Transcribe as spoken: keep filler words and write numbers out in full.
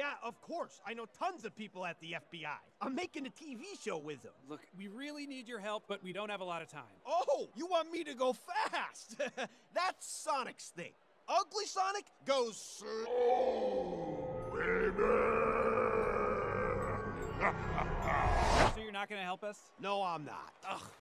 Yeah, of course. I know tons of people at the F B I. I'm making a T V show with them. Look, we really need your help, but we don't have a lot of time. Oh, you want me to go fast? That's Sonic's thing. Ugly Sonic goes slow, baby. So you're not going to help us? No, I'm not. Ugh.